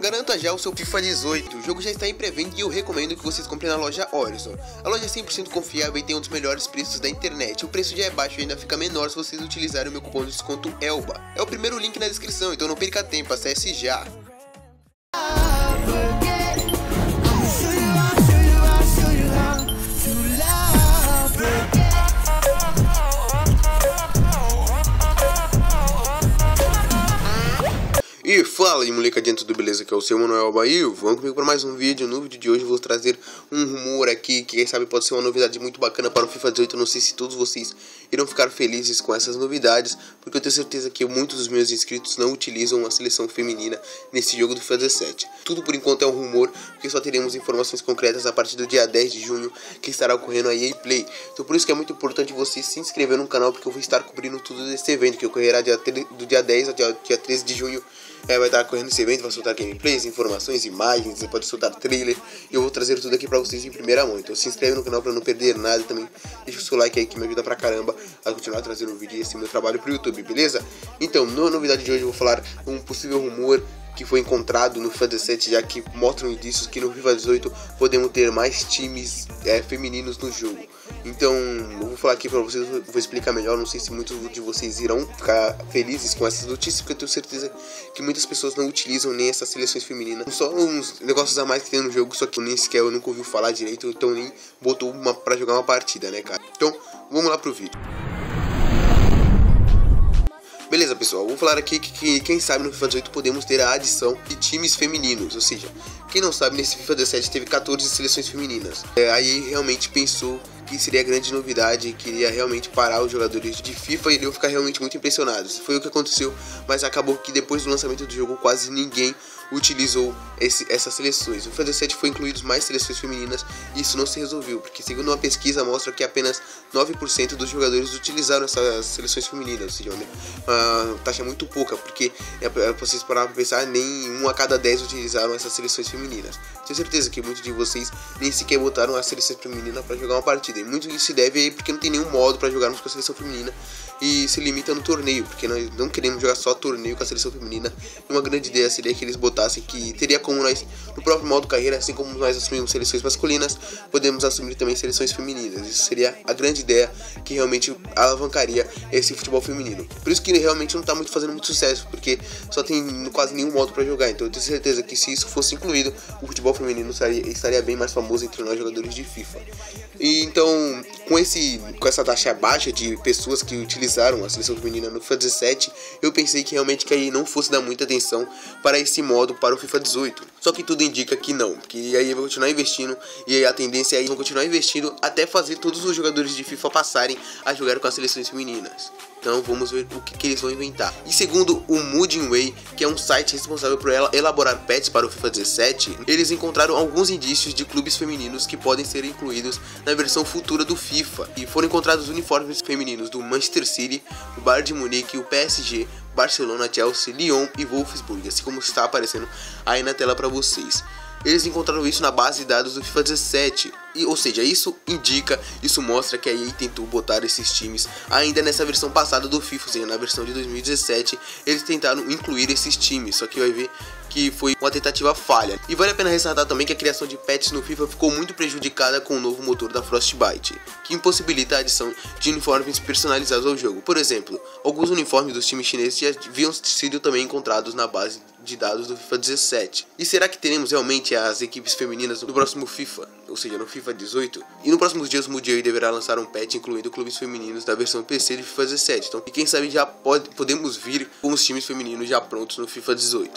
Garanta já o seu FIFA 18, o jogo já está em pré-venda e eu recomendo que vocês comprem na loja Horizon. A loja é 100% confiável e tem um dos melhores preços da internet. O preço já é baixo e ainda fica menor se vocês utilizarem o meu cupom de desconto ELBA. É o primeiro link na descrição, então não perca tempo, acesse já. E fala aí molecadinha, tudo beleza? Que é o seu Manuel Baio. Vamos comigo para mais um vídeo. No vídeo de hoje eu vou trazer um rumor aqui que quem sabe pode ser uma novidade muito bacana para o FIFA 18. Eu não sei se todos vocês irão ficar felizes com essas novidades, porque eu tenho certeza que muitos dos meus inscritos não utilizam a seleção feminina nesse jogo do FIFA 17. Tudo por enquanto é um rumor, porque só teremos informações concretas a partir do dia 10 de junho, que estará ocorrendo a EA Play. Então por isso que é muito importante você se inscrever no canal, porque eu vou estar cobrindo tudo desse evento, que ocorrerá do dia 10 ao dia 13 de junho. Vai estar correndo esse evento, vai soltar gameplays, informações, imagens, você pode soltar trailer. E eu vou trazer tudo aqui pra vocês em primeira mão. Então se inscreve no canal pra não perder nada. E também deixa o seu like aí que me ajuda pra caramba a continuar trazendo vídeo e esse meu trabalho pro YouTube, beleza? Então, na novidade de hoje eu vou falar um possível rumor que foi encontrado no FIFA 17, já que mostram indícios que no FIFA 18 podemos ter mais times femininos no jogo. Então eu vou falar aqui pra vocês, vou explicar melhor. Não sei se muitos de vocês irão ficar felizes com essas notícias, porque eu tenho certeza que muitas pessoas não utilizam nem essas seleções femininas. Só uns negócios a mais que tem no jogo, só que nem sequer eu nunca ouvi falar direito, então nem botou pra jogar uma partida, né, cara? Então vamos lá pro vídeo. Beleza, pessoal, vou falar aqui que quem sabe no FIFA 18 podemos ter a adição de times femininos, ou seja, quem não sabe, nesse FIFA 17 teve 14 seleções femininas. Aí realmente pensou que seria grande novidade e queria realmente parar os jogadores de FIFA e iriam ficar realmente muito impressionados. Foi o que aconteceu, mas acabou que depois do lançamento do jogo quase ninguém utilizou essas seleções. No FIFA 17 foi incluídos mais seleções femininas e isso não se resolveu, porque segundo uma pesquisa mostra que apenas 9% dos jogadores utilizaram essas seleções femininas, ou seja, uma taxa muito pouca, porque vocês pararam para pensar, nem 1 a cada 10 utilizaram essas seleções femininas. Tenho certeza que muitos de vocês nem sequer botaram a seleção feminina para jogar uma partida, e muito disso se deve aí porque não tem nenhum modo para jogarmos com a seleção feminina e se limita no torneio, porque nós não queremos jogar só torneio com a seleção feminina. E uma grande ideia seria que eles botassem que teria como nós, no próprio modo carreira, assim como nós assumimos seleções masculinas, podemos assumir também seleções femininas. Isso seria a grande ideia que realmente alavancaria esse futebol feminino. Por isso que realmente não está muito fazendo muito sucesso, porque só tem quase nenhum modo para jogar. Então eu tenho certeza que se isso fosse incluído, o futebol feminino estaria bem mais famoso entre nós jogadores de FIFA. E então, com essa taxa baixa de pessoas que utilizaram a seleção feminina no FIFA 17, eu pensei que realmente que aí não fosse dar muita atenção para esse modo para o FIFA 18. Só que tudo indica que não, que aí vai continuar investindo, e aí a tendência é eles vão continuar investindo até fazer todos os jogadores de FIFA passarem a jogar com as seleções femininas. Então vamos ver o que eles vão inventar. E segundo o Mooding Way, que é um site responsável por elaborar patches para o FIFA 17, eles encontraram alguns indícios de clubes femininos que podem ser incluídos na versão futura do FIFA. E foram encontrados uniformes femininos do Manchester City, o Bayern de Munique, o PSG, Barcelona, Chelsea, Lyon e Wolfsburg, assim como está aparecendo aí na tela para vocês. Eles encontraram isso na base de dados do FIFA 17, ou seja, isso mostra que a EA tentou botar esses times ainda nessa versão passada do FIFA, ou seja, na versão de 2017, eles tentaram incluir esses times, só que vai ver que foi uma tentativa falha. E vale a pena ressaltar também que a criação de patches no FIFA ficou muito prejudicada com o novo motor da Frostbite, que impossibilita a adição de uniformes personalizados ao jogo. Por exemplo, alguns uniformes dos times chineses já haviam sido também encontrados na base de dados do FIFA 17. E será que teremos realmente as equipes femininas no próximo FIFA, ou seja, no FIFA 18? E nos próximos dias o Mooding deverá lançar um patch incluindo clubes femininos da versão PC de FIFA 17. Então, e quem sabe já podemos vir com os times femininos já prontos no FIFA 18.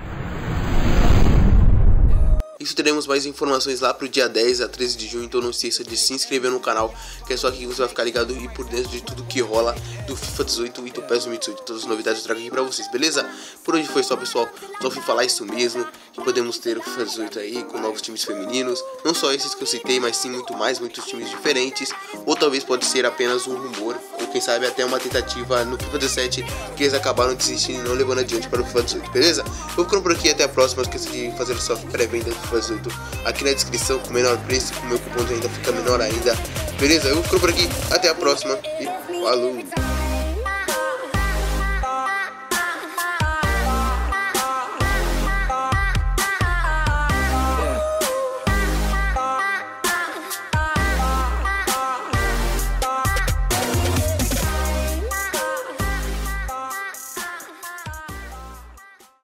Isso teremos mais informações lá pro dia 10 a 13 de junho, então não esqueça de se inscrever no canal, que é só aqui que você vai ficar ligado e por dentro de tudo que rola do FIFA 18 e do PES 2018. Todas as novidades eu trago aqui pra vocês, beleza? Por hoje foi só, pessoal, só fui falar isso mesmo, que podemos ter o FIFA 18 aí com novos times femininos, não só esses que eu citei, mas sim muito mais, muitos times diferentes, ou talvez pode ser apenas um rumor, ou quem sabe até uma tentativa no FIFA 17 que eles acabaram desistindo e não levando adiante para o FIFA 18, beleza? Eu vou ficando por aqui, até a próxima, não esqueça de fazer sua pré-venda do FIFA 18 aqui na descrição com o menor preço, com o meu cupom ainda fica menor ainda, beleza? Eu vou ficando por aqui, até a próxima e falou!